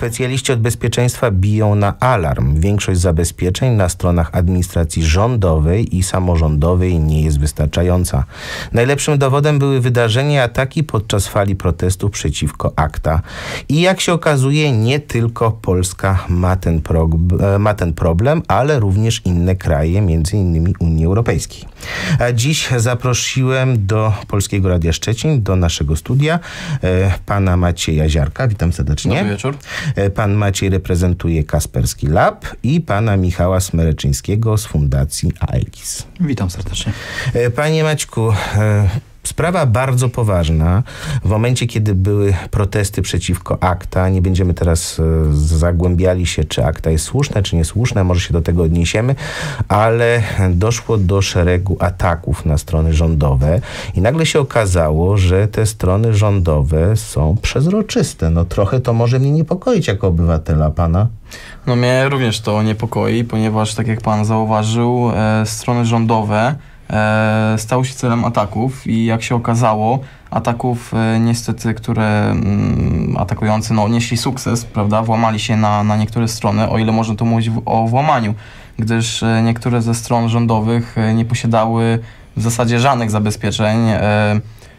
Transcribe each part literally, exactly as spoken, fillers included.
specjaliści od bezpieczeństwa biją na alarm. Większość zabezpieczeń na stronach administracji rządowej i samorządowej nie jest wystarczająca. Najlepszym dowodem były wydarzenia i ataki podczas fali protestów przeciwko ACTA. I jak się okazuje, nie tylko Polska ma ten, pro, ma ten problem, ale również inne kraje, między innymi Unii Europejskiej. A dziś zaprosiłem do Polskiego Radia Szczecin, do naszego studia, e, pana Macieja Ziarka. Witam serdecznie. Dobry wieczór. E, pan Maciej reprezentuje Kaspersky Lab i pana Michała Smereczyńskiego z Fundacji Aegis. Witam serdecznie. E, panie Maćku, e, sprawa bardzo poważna. W momencie, kiedy były protesty przeciwko ACTA, nie będziemy teraz e, zagłębiali się, czy ACTA jest słuszne, czy niesłuszne, może się do tego odniesiemy, ale doszło do szeregu ataków na strony rządowe i nagle się okazało, że te strony rządowe są przezroczyste. No trochę to może mnie niepokoić jako obywatela pana. No mnie również to niepokoi, ponieważ tak jak pan zauważył, e, strony rządowe e, stały się celem ataków i jak się okazało, ataków e, niestety, które mm, atakujący no, nieśli sukces, prawda, włamali się na, na niektóre strony, o ile można tu mówić w, o włamaniu, gdyż e, niektóre ze stron rządowych e, nie posiadały w zasadzie żadnych zabezpieczeń. E,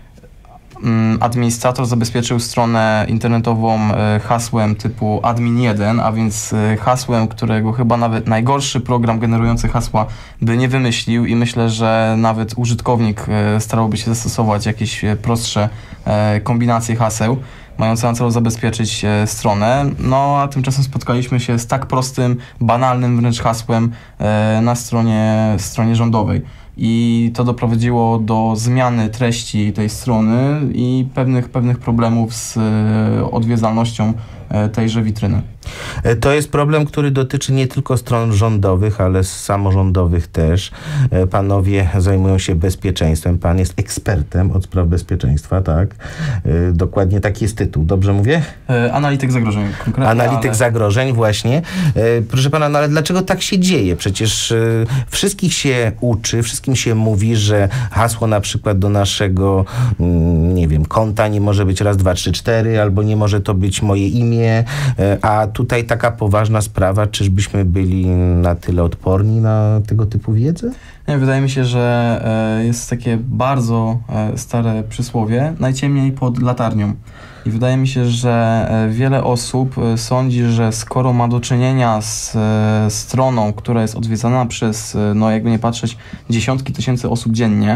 Administrator zabezpieczył stronę internetową hasłem typu admin jeden, a więc hasłem, którego chyba nawet najgorszy program generujący hasła by nie wymyślił i myślę, że nawet użytkownik starałby się zastosować jakieś prostsze kombinacje haseł mające na celu zabezpieczyć stronę. No a tymczasem spotkaliśmy się z tak prostym, banalnym wręcz hasłem na stronie, stronie rządowej. I to doprowadziło do zmiany treści tej strony i pewnych, pewnych problemów z odwiedzalnością tejże witryny. To jest problem, który dotyczy nie tylko stron rządowych, ale samorządowych też. Panowie zajmują się bezpieczeństwem. Pan jest ekspertem od spraw bezpieczeństwa, tak? Dokładnie taki jest tytuł. Dobrze mówię? Analityk zagrożeń. Konkretnie, Analityk ale... zagrożeń, właśnie. Proszę pana, no ale dlaczego tak się dzieje? Przecież wszystkich się uczy, wszystkim się mówi, że hasło na przykład do naszego, nie wiem, konta nie może być raz, dwa, trzy, cztery, albo nie może to być moje imię, a tutaj taka poważna sprawa, czyżbyśmy byli na tyle odporni na tego typu wiedzę? Nie, wydaje mi się, że jest takie bardzo stare przysłowie, najciemniej pod latarnią. I wydaje mi się, że wiele osób sądzi, że skoro ma do czynienia z stroną, która jest odwiedzana przez, no jakby nie patrzeć, dziesiątki tysięcy osób dziennie,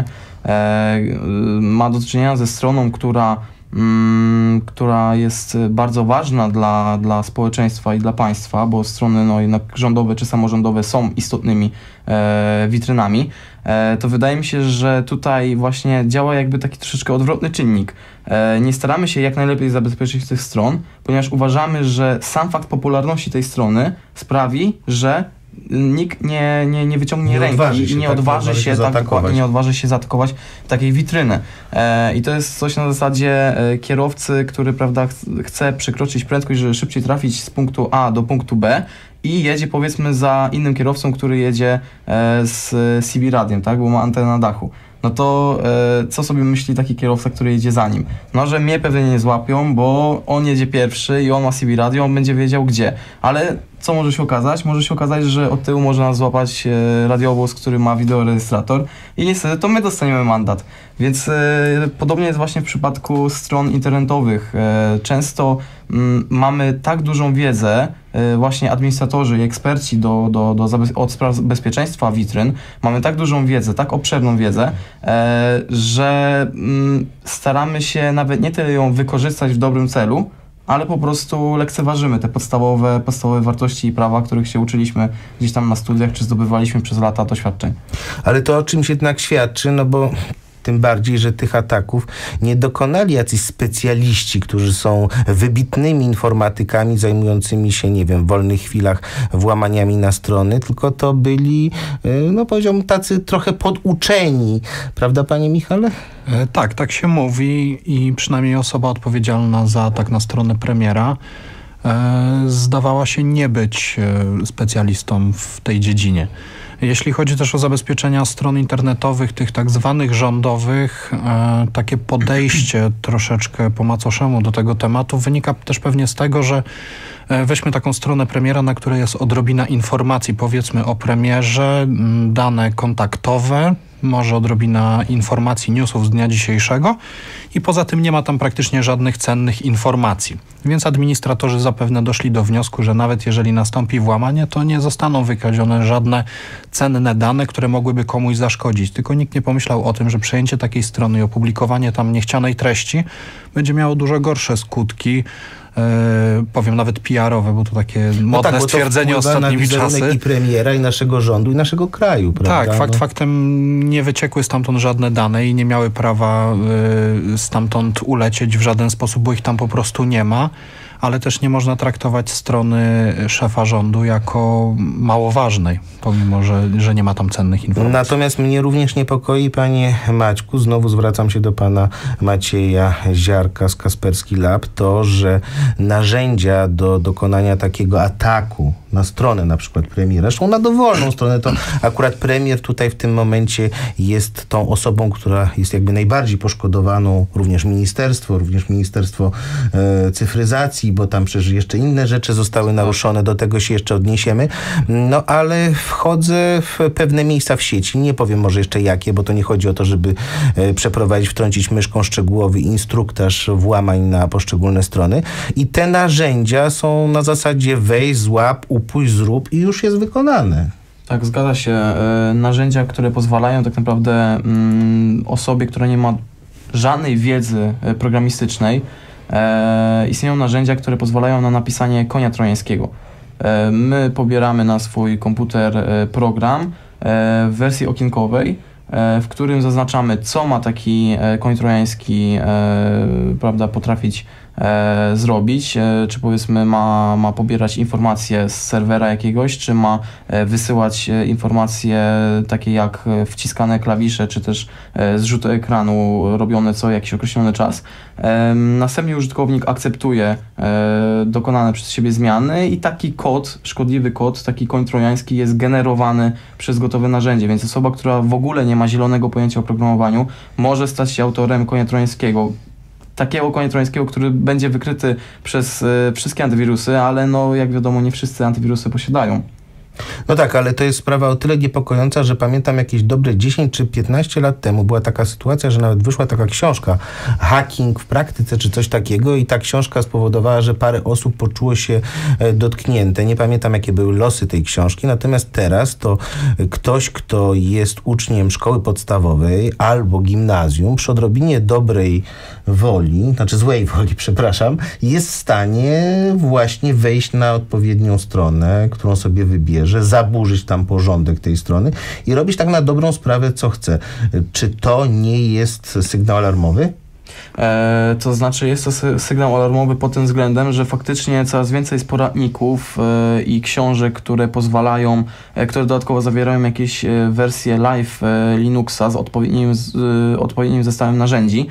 ma do czynienia ze stroną, która Mm, która jest bardzo ważna dla, dla społeczeństwa i dla państwa, bo strony no, jednak rządowe czy samorządowe są istotnymi e, witrynami, e, to wydaje mi się, że tutaj właśnie działa jakby taki troszeczkę odwrotny czynnik. E, nie staramy się jak najlepiej zabezpieczyć tych stron, ponieważ uważamy, że sam fakt popularności tej strony sprawi, że nikt nie, nie, nie wyciągnie nie ręki i nie tak, odważy się, tak, zaatakować. nie odważy się zaatakować takiej witryny. E, I to jest coś na zasadzie e, kierowcy, który prawda, ch chce przekroczyć prędkość, żeby szybciej trafić z punktu A do punktu B i jedzie powiedzmy za innym kierowcą, który jedzie e, z C B radiem, tak, bo ma antenę na dachu. No to e, co sobie myśli taki kierowca, który jedzie za nim? No, że mnie pewnie nie złapią, bo on jedzie pierwszy i on ma C B radio, on będzie wiedział gdzie. Ale co może się okazać? Może się okazać, że od tyłu może nas złapać e, radiowóz, który ma wideorejestrator i niestety to my dostaniemy mandat. Więc e, podobnie jest właśnie w przypadku stron internetowych. E, często m, mamy tak dużą wiedzę, e, właśnie administratorzy i eksperci do, do, do od spraw bezpieczeństwa witryn, mamy tak dużą wiedzę, tak obszerną wiedzę, e, że m, staramy się nawet nie tyle ją wykorzystać w dobrym celu, ale po prostu lekceważymy te podstawowe, podstawowe wartości i prawa, których się uczyliśmy gdzieś tam na studiach, czy zdobywaliśmy przez lata doświadczeń. Ale to o czymś jednak świadczy, no bo tym bardziej, że tych ataków nie dokonali jacyś specjaliści, którzy są wybitnymi informatykami zajmującymi się, nie wiem, w wolnych chwilach włamaniami na strony, tylko to byli, no powiedziałbym, tacy trochę poduczeni. Prawda, panie Michale? E, tak, tak się mówi i przynajmniej osoba odpowiedzialna za atak na stronę premiera e, zdawała się nie być e, specjalistą w tej dziedzinie. Jeśli chodzi też o zabezpieczenia stron internetowych, tych tak zwanych rządowych, e, takie podejście troszeczkę po macoszemu do tego tematu wynika też pewnie z tego, że Weźmy taką stronę premiera, na której jest odrobina informacji, powiedzmy o premierze, dane kontaktowe, może odrobina informacji, newsów z dnia dzisiejszego i poza tym nie ma tam praktycznie żadnych cennych informacji. Więc administratorzy zapewne doszli do wniosku, że nawet jeżeli nastąpi włamanie, to nie zostaną wykradzione żadne cenne dane, które mogłyby komuś zaszkodzić. Tylko nikt nie pomyślał o tym, że przejęcie takiej strony i opublikowanie tam niechcianej treści będzie miało dużo gorsze skutki, Yy, powiem nawet P R-owe, bo to takie modne no tak, stwierdzenie ostatnimi czasy. I premiera, i naszego rządu, i naszego kraju, prawda? Tak, fakt no. faktem nie wyciekły stamtąd żadne dane i nie miały prawa y, stamtąd ulecieć w żaden sposób, bo ich tam po prostu nie ma. Ale też nie można traktować strony szefa rządu jako mało ważnej, pomimo, że, że nie ma tam cennych informacji. Natomiast mnie również niepokoi, panie Maćku, znowu zwracam się do pana Macieja Ziarka z Kasperski Lab, to, że narzędzia do dokonania takiego ataku na stronę na przykład premiera, zresztą na dowolną stronę, to akurat premier tutaj w tym momencie jest tą osobą, która jest jakby najbardziej poszkodowaną, również ministerstwo, również Ministerstwo e, Cyfryzacji, bo tam przecież jeszcze inne rzeczy zostały naruszone, do tego się jeszcze odniesiemy. No ale wchodzę w pewne miejsca w sieci, nie powiem może jeszcze jakie, bo to nie chodzi o to, żeby e, przeprowadzić, wtrącić myszką szczegółowy instruktaż włamań na poszczególne strony i te narzędzia są na zasadzie weź, złap, upuść, zrób i już jest wykonane. Tak, zgadza się. E, narzędzia, które pozwalają tak naprawdę mm, osobie, która nie ma żadnej wiedzy programistycznej, E, istnieją narzędzia, które pozwalają na napisanie konia trojańskiego. E, my pobieramy na swój komputer e, program e, w wersji okienkowej, e, w którym zaznaczamy, co ma taki e, koń trojański e, prawda, potrafić e, zrobić, e, czy powiedzmy ma, ma pobierać informacje z serwera jakiegoś, czy ma e, wysyłać e, informacje takie jak e, wciskane klawisze, czy też e, zrzuty ekranu robione co jakiś określony czas. E, następnie użytkownik akceptuje e, dokonane przez siebie zmiany i taki kod, szkodliwy kod, taki koń trojański jest generowany przez gotowe narzędzie, więc osoba, która w ogóle nie ma zielonego pojęcia o programowaniu, może stać się autorem konia trojańskiego. Takiego konia trojańskiego, który będzie wykryty przez y, wszystkie antywirusy, ale no jak wiadomo nie wszyscy antywirusy posiadają. No tak, ale to jest sprawa o tyle niepokojąca, że pamiętam jakieś dobre dziesięć czy piętnaście lat temu była taka sytuacja, że nawet wyszła taka książka Hacking w praktyce czy coś takiego i ta książka spowodowała, że parę osób poczuło się dotknięte. Nie pamiętam, jakie były losy tej książki, natomiast teraz to ktoś, kto jest uczniem szkoły podstawowej albo gimnazjum, przy odrobinie dobrej woli, znaczy złej woli, przepraszam, jest w stanie właśnie wejść na odpowiednią stronę, którą sobie wybierze, zaburzyć tam porządek tej strony i robić tak na dobrą sprawę, co chce. Czy to nie jest sygnał alarmowy? E, to znaczy jest to sy sygnał alarmowy pod tym względem, że faktycznie coraz więcej jest poradników e, i książek, które pozwalają, e, które dodatkowo zawierają jakieś e, wersje live e, Linuxa z odpowiednim, z, e, odpowiednim zestawem narzędzi.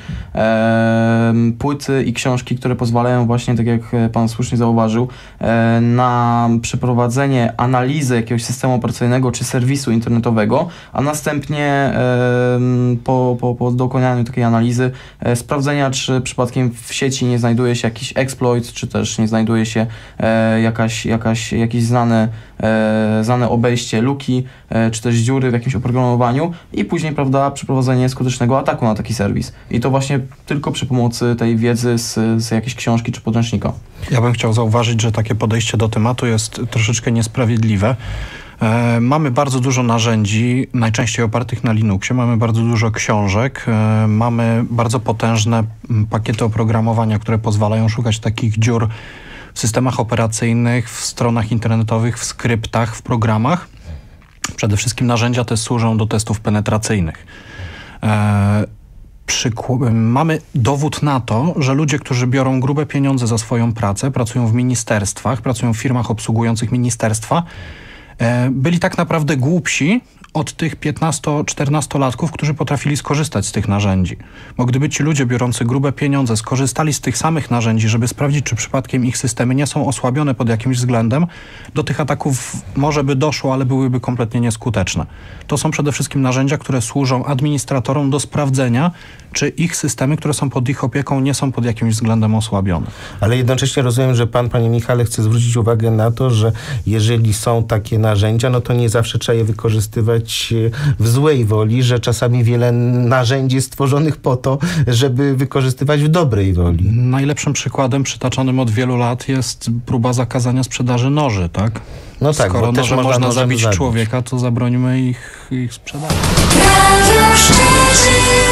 E, płyty i książki, które pozwalają właśnie, tak jak pan słusznie zauważył, e, na przeprowadzenie analizy jakiegoś systemu operacyjnego czy serwisu internetowego, a następnie e, po, po, po dokonaniu takiej analizy e, sprawdzenia, czy przypadkiem w sieci nie znajduje się jakiś exploit, czy też nie znajduje się e, jakaś, jakaś, jakieś znane, e, znane obejście luki, e, czy też dziury w jakimś oprogramowaniu i później, prawda, przeprowadzenie skutecznego ataku na taki serwis. I to właśnie tylko przy pomocy tej wiedzy z, z jakiejś książki czy podręcznika. Ja bym chciał zauważyć, że takie podejście do tematu jest troszeczkę niesprawiedliwe. E, mamy bardzo dużo narzędzi, najczęściej opartych na Linuxie, mamy bardzo dużo książek, e, mamy bardzo potężne pakiety oprogramowania, które pozwalają szukać takich dziur w systemach operacyjnych, w stronach internetowych, w skryptach, w programach. Przede wszystkim narzędzia te służą do testów penetracyjnych. E, Mamy dowód na to, że ludzie, którzy biorą grube pieniądze za swoją pracę, pracują w ministerstwach, pracują w firmach obsługujących ministerstwa, byli tak naprawdę głupsi od tych piętnasto-czternastolatków, którzy potrafili skorzystać z tych narzędzi. Bo gdyby ci ludzie biorący grube pieniądze skorzystali z tych samych narzędzi, żeby sprawdzić, czy przypadkiem ich systemy nie są osłabione pod jakimś względem, do tych ataków może by doszło, ale byłyby kompletnie nieskuteczne. To są przede wszystkim narzędzia, które służą administratorom do sprawdzenia, czy ich systemy, które są pod ich opieką, nie są pod jakimś względem osłabione. Ale jednocześnie rozumiem, że pan, panie Michale, chce zwrócić uwagę na to, że jeżeli są takie narzędzia, no to nie zawsze trzeba je wykorzystywać w złej woli, że czasami wiele narzędzi jest stworzonych po to, żeby wykorzystywać w dobrej woli. Najlepszym przykładem przytaczanym od wielu lat jest próba zakazania sprzedaży noży, tak? No tak, Skoro bo też nożem można, można nożem zabić zabić człowieka, to zabronimy ich, ich sprzedaży. Radio Szczecin.